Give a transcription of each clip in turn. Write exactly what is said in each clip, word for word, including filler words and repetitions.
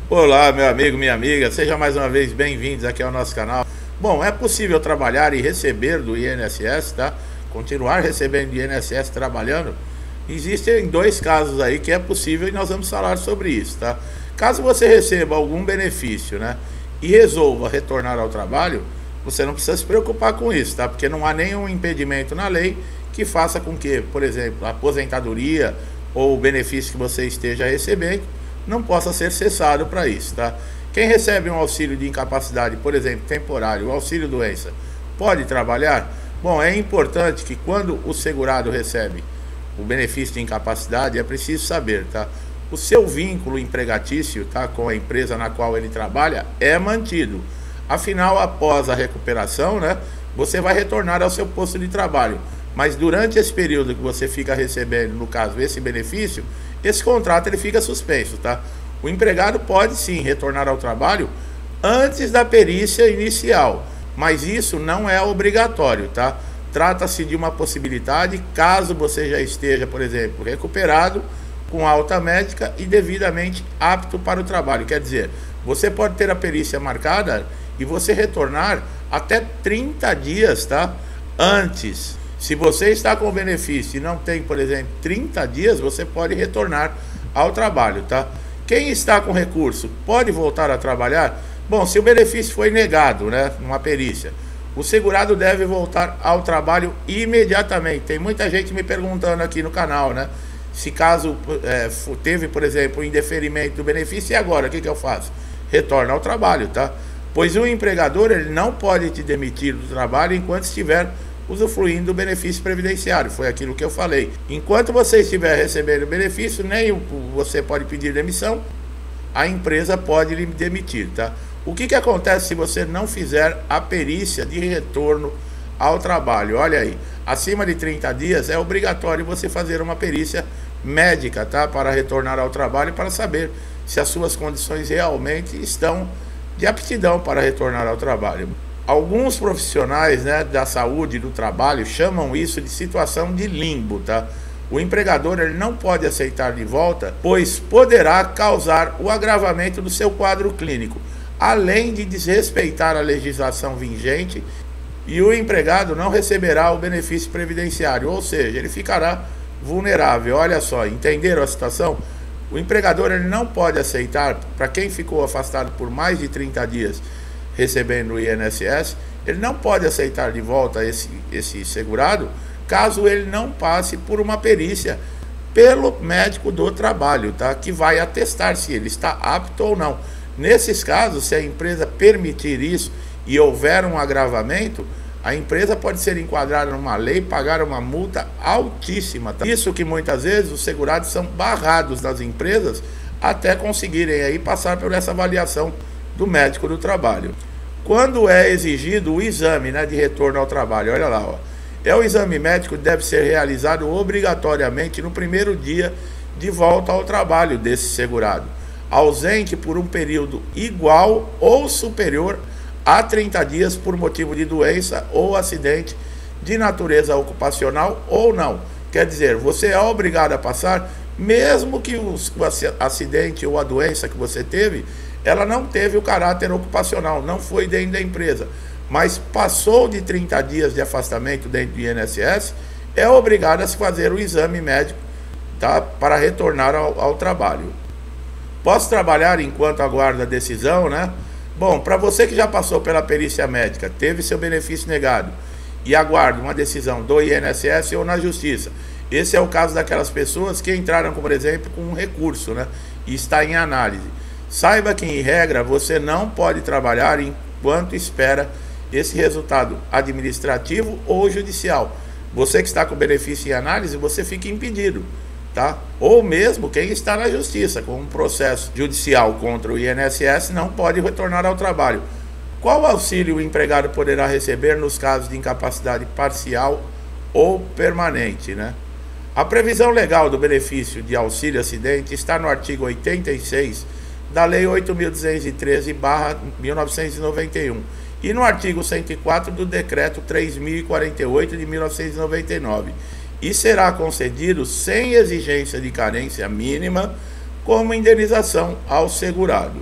Olá, meu amigo, minha amiga, sejam mais uma vez bem-vindos aqui ao nosso canal. Bom, é possível trabalhar e receber do I N S S, tá? Continuar recebendo do I N S S trabalhando. Existem dois casos aí que é possível e nós vamos falar sobre isso, tá? Caso você receba algum benefício, né, e resolva retornar ao trabalho, você não precisa se preocupar com isso, tá? Porque não há nenhum impedimento na lei que faça com que, por exemplo, a aposentadoria ou o benefício que você esteja recebendo não possa ser cessado para isso, tá? Quem recebe um auxílio de incapacidade, por exemplo, temporário, o auxílio doença, pode trabalhar? Bom, é importante que quando o segurado recebe o benefício de incapacidade, é preciso saber, tá? O seu vínculo empregatício, tá, com a empresa na qual ele trabalha é mantido. Afinal, após a recuperação, né, você vai retornar ao seu posto de trabalho. Mas durante esse período que você fica recebendo, no caso, esse benefício, esse contrato ele fica suspenso, tá? O empregado pode sim retornar ao trabalho antes da perícia inicial, mas isso não é obrigatório, tá? Trata-se de uma possibilidade caso você já esteja, por exemplo, recuperado, com alta médica e devidamente apto para o trabalho. Quer dizer, você pode ter a perícia marcada e você retornar até trinta dias, tá? Antes. Se você está com benefício e não tem, por exemplo, trinta dias, você pode retornar ao trabalho, tá? Quem está com recurso pode voltar a trabalhar? Bom, se o benefício foi negado, né, numa perícia, o segurado deve voltar ao trabalho imediatamente. Tem muita gente me perguntando aqui no canal, né? Se caso é, teve, por exemplo, o indeferimento do benefício, e agora, o que, que eu faço? Retorna ao trabalho, tá? Pois o empregador, ele não pode te demitir do trabalho enquanto estiver usufruindo do benefício previdenciário. Foi aquilo que eu falei. Enquanto você estiver recebendo o benefício, nem você pode pedir demissão, a empresa pode lhe demitir, tá? O que que acontece se você não fizer a perícia de retorno ao trabalho? Olha aí, acima de trinta dias é obrigatório você fazer uma perícia médica, tá? Para retornar ao trabalho, para saber se as suas condições realmente estão de aptidão para retornar ao trabalho. Alguns profissionais, né, da saúde e do trabalho chamam isso de situação de limbo, tá? O empregador ele não pode aceitar de volta, pois poderá causar o agravamento do seu quadro clínico, além de desrespeitar a legislação vigente, e o empregado não receberá o benefício previdenciário, ou seja, ele ficará vulnerável. Olha só, entenderam a situação? O empregador ele não pode aceitar, para quem ficou afastado por mais de trinta dias, recebendo o I N S S, ele não pode aceitar de volta esse, esse segurado, caso ele não passe por uma perícia pelo médico do trabalho, tá? Que vai atestar se ele está apto ou não. Nesses casos, se a empresa permitir isso e houver um agravamento, a empresa pode ser enquadrada numa lei e pagar uma multa altíssima, tá? Isso que muitas vezes os segurados são barrados das empresas até conseguirem aí passar por essa avaliação do médico do trabalho. Quando é exigido o exame, né, de retorno ao trabalho, olha lá, ó, é o exame médico que deve ser realizado obrigatoriamente no primeiro dia de volta ao trabalho desse segurado, ausente por um período igual ou superior a trinta dias por motivo de doença ou acidente de natureza ocupacional ou não. Quer dizer, você é obrigado a passar, mesmo que o acidente ou a doença que você teve, ela não teve o caráter ocupacional, não foi dentro da empresa, mas passou de trinta dias de afastamento dentro do I N S S, é obrigado a se fazer o exame médico, tá, para retornar ao, ao trabalho. Posso trabalhar enquanto aguarda a decisão, né? Bom, para você que já passou pela perícia médica, teve seu benefício negado e aguarda uma decisão do I N S S ou na justiça, esse é o caso daquelas pessoas que entraram, por exemplo, com um recurso, né, e está em análise. Saiba que, em regra, você não pode trabalhar enquanto espera esse resultado administrativo ou judicial. Você que está com benefício em análise, você fica impedido, tá? Ou mesmo quem está na justiça com um processo judicial contra o I N S S não pode retornar ao trabalho. Qual auxílio o empregado poderá receber nos casos de incapacidade parcial ou permanente, né? A previsão legal do benefício de auxílio acidente está no artigo oitenta e seis da Lei oito mil duzentos e treze barra mil novecentos e noventa e um e no artigo cento e quatro do Decreto três mil e quarenta e oito de mil novecentos e noventa e nove, e será concedido sem exigência de carência mínima como indenização ao segurado.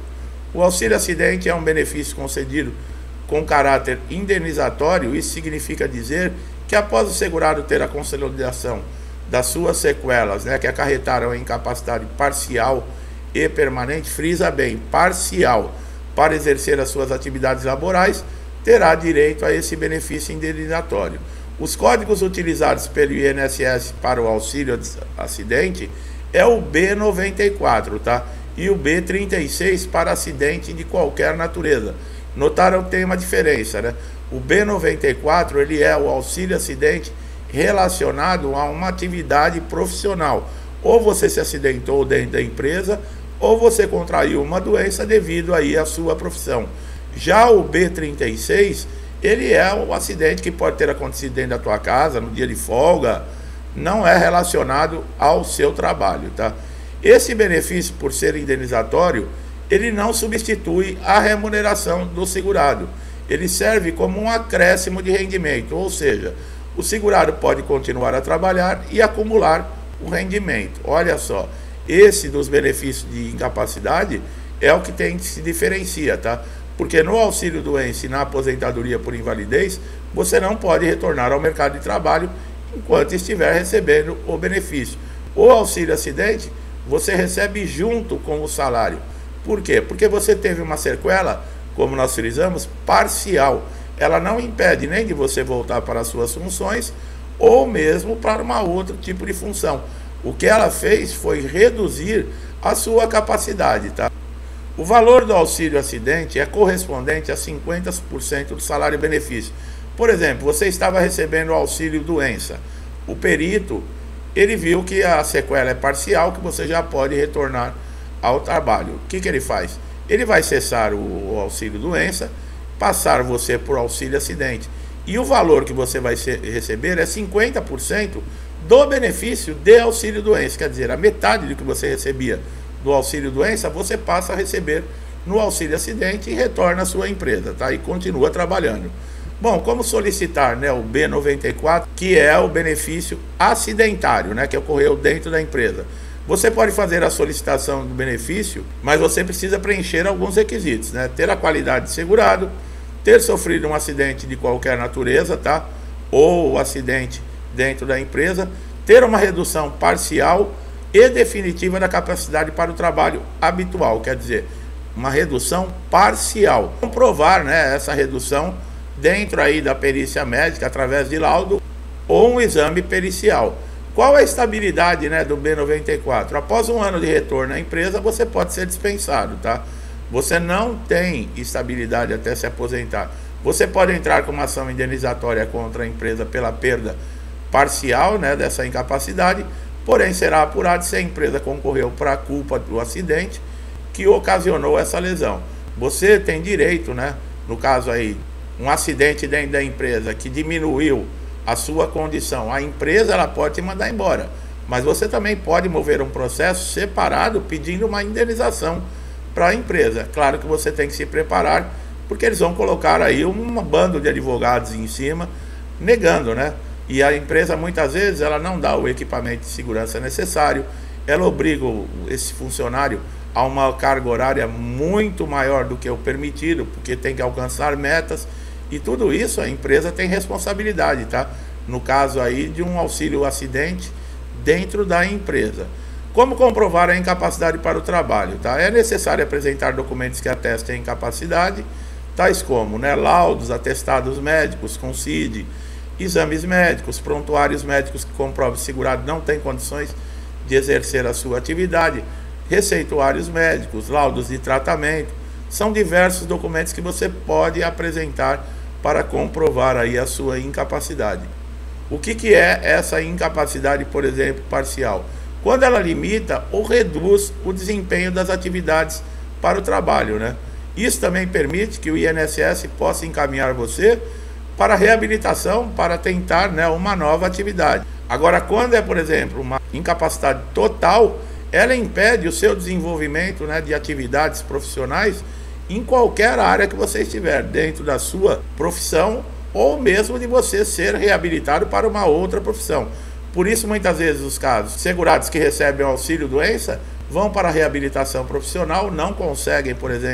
O auxílio acidente é um benefício concedido com caráter indenizatório. Isso significa dizer que após o segurado ter a consolidação das suas sequelas, né, que acarretaram a incapacidade parcial e permanente, frisa bem, parcial, para exercer as suas atividades laborais, terá direito a esse benefício indenizatório. Os códigos utilizados pelo I N S S para o auxílio acidente é o B noventa e quatro, tá? E o B trinta e seis para acidente de qualquer natureza. Notaram que tem uma diferença, né? O B noventa e quatro, ele é o auxílio acidente relacionado a uma atividade profissional. Ou você se acidentou dentro da empresa, ou você contraiu uma doença devido aí à sua profissão. Já o B trinta e seis, ele é um acidente que pode ter acontecido dentro da tua casa, no dia de folga, não é relacionado ao seu trabalho, tá? Esse benefício, por ser indenizatório, ele não substitui a remuneração do segurado. Ele serve como um acréscimo de rendimento, ou seja, o segurado pode continuar a trabalhar e acumular o rendimento. Olha só, esse dos benefícios de incapacidade é o que tem que se diferencia, tá? Porque no auxílio doença e na aposentadoria por invalidez, você não pode retornar ao mercado de trabalho enquanto estiver recebendo o benefício. O auxílio acidente, você recebe junto com o salário. Por quê? Porque você teve uma sequela, como nós frisamos, parcial. Ela não impede nem de você voltar para as suas funções ou mesmo para uma outro tipo de função. O que ela fez foi reduzir a sua capacidade, tá? O valor do auxílio acidente é correspondente a cinquenta por cento do salário-benefício. Por exemplo, você estava recebendo o auxílio doença. O perito, ele viu que a sequela é parcial, que você já pode retornar ao trabalho. O que que ele faz? Ele vai cessar o, o auxílio doença, passar você por auxílio acidente. E o valor que você vai ser, receber é cinquenta por cento do benefício de auxílio doença. Quer dizer, a metade do que você recebia do auxílio doença, você passa a receber no auxílio acidente e retorna à sua empresa, tá? E continua trabalhando. Bom, como solicitar, né, o B noventa e quatro, que é o benefício acidentário, né, que ocorreu dentro da empresa. Você pode fazer a solicitação do benefício, mas você precisa preencher alguns requisitos, né? Ter a qualidade de segurado, ter sofrido um acidente de qualquer natureza, tá? Ou acidente dentro da empresa, ter uma redução parcial e definitiva da capacidade para o trabalho habitual, quer dizer, uma redução parcial. Comprovar, né, essa redução dentro aí da perícia médica através de laudo ou um exame pericial. Qual é a estabilidade, né, do B noventa e quatro? Após um ano de retorno à empresa, você pode ser dispensado, tá? Você não tem estabilidade até se aposentar. Você pode entrar com uma ação indenizatória contra a empresa pela perda parcial, né, dessa incapacidade, porém será apurado se a empresa concorreu para a culpa do acidente que ocasionou essa lesão. Você tem direito, né, no caso aí, um acidente dentro da empresa que diminuiu a sua condição, a empresa ela pode te mandar embora, mas você também pode mover um processo separado pedindo uma indenização para a empresa. Claro que você tem que se preparar, porque eles vão colocar aí um bando de advogados em cima, negando, né? E a empresa muitas vezes ela não dá o equipamento de segurança necessário, ela obriga esse funcionário a uma carga horária muito maior do que o permitido, porque tem que alcançar metas, e tudo isso a empresa tem responsabilidade, tá? No caso aí de um auxílio acidente dentro da empresa. Como comprovar a incapacidade para o trabalho, tá? É necessário apresentar documentos que atestem a incapacidade, tais como, né, laudos, atestados médicos com C I D, exames médicos, prontuários médicos que comprovam que o segurado não tem condições de exercer a sua atividade, receituários médicos, laudos de tratamento. São diversos documentos que você pode apresentar para comprovar aí a sua incapacidade. O que que é essa incapacidade, por exemplo, parcial? Quando ela limita ou reduz o desempenho das atividades para o trabalho, né? Isso também permite que o I N S S possa encaminhar você para reabilitação, para tentar, né, uma nova atividade. Agora, quando é, por exemplo, uma incapacidade total, ela impede o seu desenvolvimento, né, de atividades profissionais em qualquer área que você estiver, dentro da sua profissão ou mesmo de você ser reabilitado para uma outra profissão. Por isso, muitas vezes, os casos segurados que recebem auxílio doença vão para a reabilitação profissional, não conseguem, por exemplo,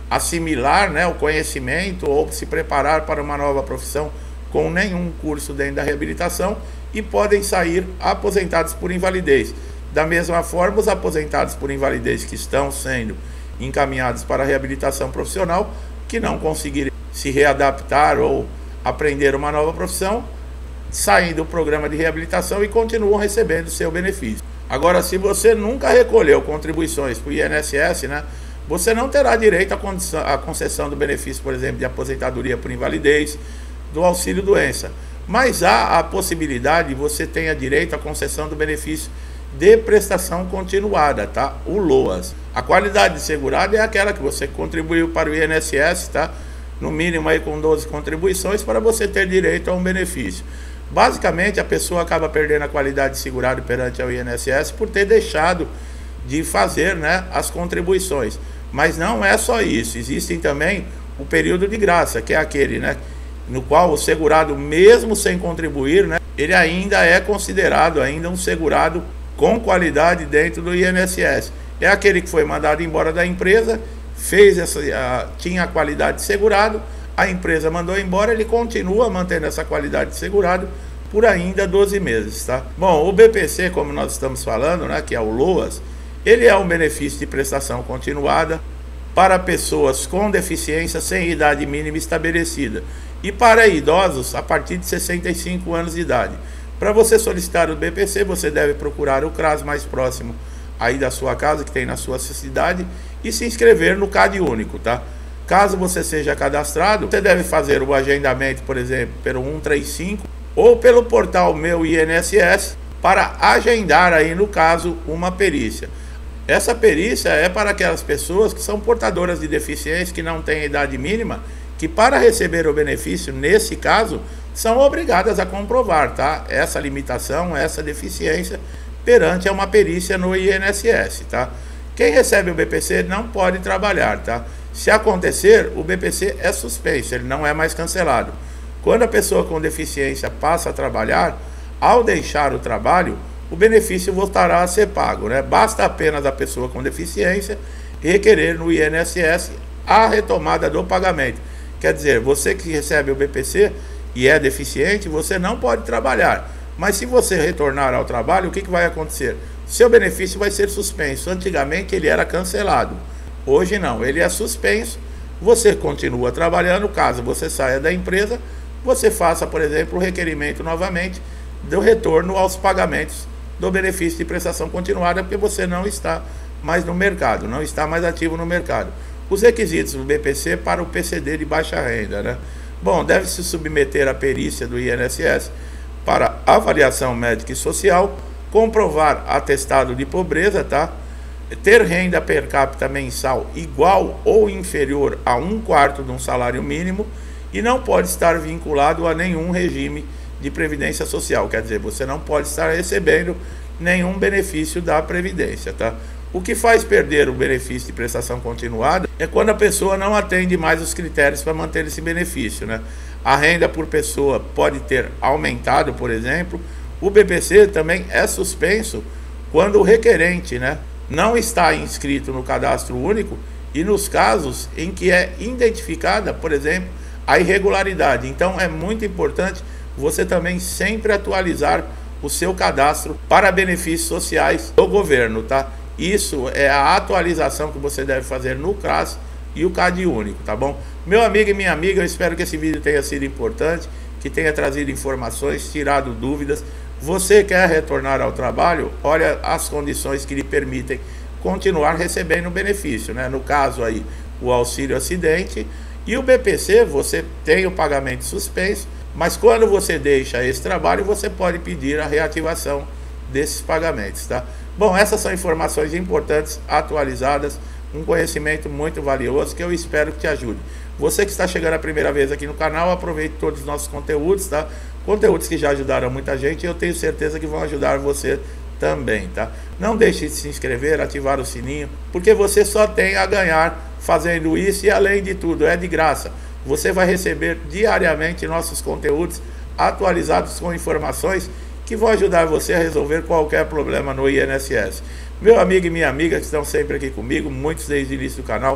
assimilar, né, o conhecimento ou se preparar para uma nova profissão com nenhum curso dentro da reabilitação e podem sair aposentados por invalidez. Da mesma forma, os aposentados por invalidez que estão sendo encaminhados para a reabilitação profissional, que não conseguirem se readaptar ou aprender uma nova profissão, saem do programa de reabilitação e continuam recebendo seu benefício. Agora, se você nunca recolheu contribuições para o I N S S, né, você não terá direito à concessão do benefício, por exemplo, de aposentadoria por invalidez, do auxílio doença. Mas há a possibilidade de você tenha direito à concessão do benefício de prestação continuada, tá? O LOAS. A qualidade de segurado é aquela que você contribuiu para o I N S S, tá? No mínimo aí com doze contribuições para você ter direito a um benefício. Basicamente, a pessoa acaba perdendo a qualidade de segurado perante ao I N S S por ter deixado de fazer, né, as contribuições. Mas não é só isso, existem também o período de graça, que é aquele, né, no qual o segurado, mesmo sem contribuir, né, ele ainda é considerado ainda um segurado com qualidade dentro do I N S S. É aquele que foi mandado embora da empresa, fez essa, a, tinha a qualidade de segurado, a empresa mandou embora, ele continua mantendo essa qualidade de segurado por ainda doze meses, tá? Bom, o B P C, como nós estamos falando, né, que é o LOAS, ele é um benefício de prestação continuada para pessoas com deficiência sem idade mínima estabelecida e para idosos a partir de sessenta e cinco anos de idade. Para você solicitar o B P C, você deve procurar o CRAS mais próximo aí da sua casa, que tem na sua cidade, e se inscrever no CAD único, tá? Caso você seja cadastrado, você deve fazer o agendamento, por exemplo, pelo cento e trinta e cinco ou pelo portal Meu I N S S para agendar aí, no caso, uma perícia. Essa perícia é para aquelas pessoas que são portadoras de deficiência, que não têm idade mínima, que para receber o benefício, nesse caso, são obrigadas a comprovar, tá? Essa limitação, essa deficiência perante a uma perícia no I N S S, tá? Quem recebe o B P C não pode trabalhar, tá? Se acontecer, o B P C é suspenso, ele não é mais cancelado. Quando a pessoa com deficiência passa a trabalhar, ao deixar o trabalho, o benefício voltará a ser pago, né? Basta apenas a pessoa com deficiência requerer no I N S S a retomada do pagamento. Quer dizer, você que recebe o B P C e é deficiente, você não pode trabalhar. Mas se você retornar ao trabalho, o que, que vai acontecer? Seu benefício vai ser suspenso. Antigamente ele era cancelado. Hoje não, ele é suspenso. Você continua trabalhando. Caso você saia da empresa, você faça, por exemplo, o requerimento novamente do retorno aos pagamentos do benefício de prestação continuada, porque você não está mais no mercado, não está mais ativo no mercado. Os requisitos do B P C para o P C D de baixa renda, né? Bom, deve se submeter à perícia do I N S S para avaliação médica e social, comprovar atestado de pobreza, tá? Ter renda per capita mensal igual ou inferior a um quarto de um salário mínimo e não pode estar vinculado a nenhum regime de previdência social. Quer dizer, você não pode estar recebendo nenhum benefício da previdência, tá? O que faz perder o benefício de prestação continuada é quando a pessoa não atende mais os critérios para manter esse benefício, né? A renda por pessoa pode ter aumentado, por exemplo. O B P C também é suspenso quando o requerente, né, não está inscrito no cadastro único e nos casos em que é identificada, por exemplo, a irregularidade. Então é muito importante você também sempre atualizar o seu cadastro para benefícios sociais do governo, tá? Isso é a atualização que você deve fazer no CRAS e o CAD único, tá bom? Meu amigo e minha amiga, eu espero que esse vídeo tenha sido importante, que tenha trazido informações, tirado dúvidas. Você quer retornar ao trabalho? Olha as condições que lhe permitem continuar recebendo o benefício, né? No caso aí, o auxílio acidente e o B P C, você tem o pagamento suspenso, mas quando você deixa esse trabalho, você pode pedir a reativação desses pagamentos, tá? Bom, essas são informações importantes, atualizadas, um conhecimento muito valioso que eu espero que te ajude. Você que está chegando a primeira vez aqui no canal, aproveite todos os nossos conteúdos, tá? Conteúdos que já ajudaram muita gente e eu tenho certeza que vão ajudar você também, tá? Não deixe de se inscrever, ativar o sininho, porque você só tem a ganhar fazendo isso e, além de tudo, é de graça. Você vai receber diariamente nossos conteúdos atualizados com informações que vão ajudar você a resolver qualquer problema no I N S S. Meu amigo e minha amiga que estão sempre aqui comigo, muitos desde o início do canal,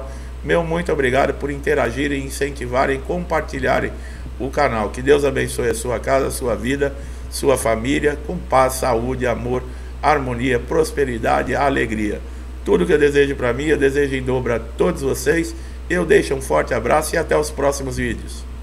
Meu muito obrigado por interagirem, incentivarem, compartilharem o canal. Que Deus abençoe a sua casa, a sua vida, sua família, com paz, saúde, amor, harmonia, prosperidade, alegria. Tudo que eu desejo para mim, eu desejo em dobro a todos vocês. Eu deixo um forte abraço e até os próximos vídeos.